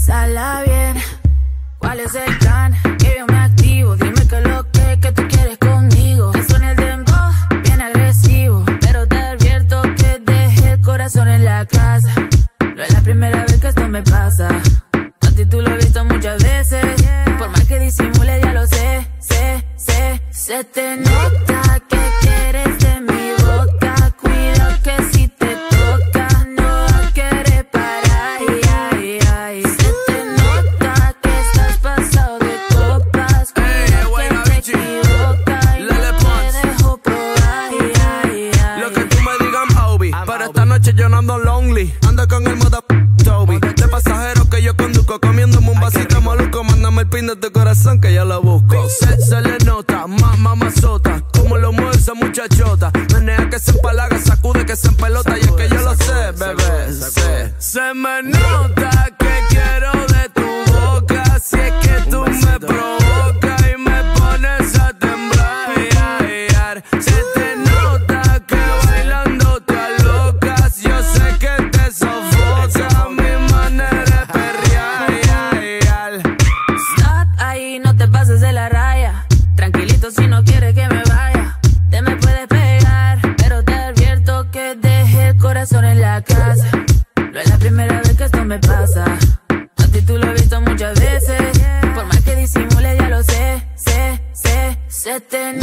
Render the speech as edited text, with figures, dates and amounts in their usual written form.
Pásala bien, ¿cuál es el plan? Que yo me activo, dime que lo que tú quieres conmigo. Me suena el dembow, bien agresivo, pero te advierto que dejé el corazón en la casa. No es la primera vez que esto me pasa, a ti tú lo has visto muchas veces. Por más que disimule ya lo sé, se te nota que quieres de mi boca. Cuidado que si te toca no va a querer parar. Se te nota que estás pasado de copas. Cuidado que te equivocas y no te dejo probar. Lo que tú me digas, Obi, pero esta noche yo no ando lonely. Ando con el moda Toby, de pasajero que yo conduzco, comiéndome un vasito de maluco. Mándame el pin de tu corazón que yo lo busco. Se le nota, mamazota, como lo mueve esa muchachota. Menea que se empalaga, sacude que se empelota. Y es que yo lo sé, bebé, se me nota que quiero de tu boca. Si es que tú me provocas y me pones a temblar. Se te nota que bailando te alocas. Yo sé que te sofoca mi manera de perrear. Stop ahí, no te pases de la raya. Tranquilito si no quieres que me vaya. Te me puedes pegar, pero te advierto que dejé el corazón en la casa. No es la primera vez que esto me pasa, a ti tú lo has visto muchas veces. Por más que disimule ya lo sé, se te